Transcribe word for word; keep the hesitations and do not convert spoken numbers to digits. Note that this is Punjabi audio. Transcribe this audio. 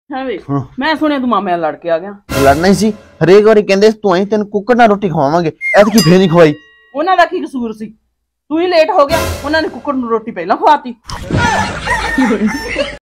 ਹੈ ਵੇ ਮੈਂ ਸੁਣਿਆ ਤੂੰ ਮਾਮੇ ਨਾਲ ਲੜ ਕੇ ਆ ਗਿਆ। ਲੜਨਾ ਹੀ ਸੀ, ਹਰੇਕ ਵਾਰੀ ਕਹਿੰਦੇ ਤੂੰ ਆਈ ਤੈਨੂੰ ਕੁੱਕੜ ਨਾਲ ਰੋਟੀ ਖਵਾਵਾਂਗੇ, ਐਤਕੀ ਫੇਰ ਨਹੀਂ ਖਵਾਈ। ਉਹਨਾਂ ਦਾ ਕੀ ਕਸੂਰ ਸੀ? ਤੂੰ ਹੀ ਲੇਟ ਹੋ ਗਿਆ, ਉਹਨਾਂ ਨੇ ਕੁੱਕੜ ਨੂੰ ਰੋਟੀ ਪਹਿਲਾਂ ਖਵਾਤੀ।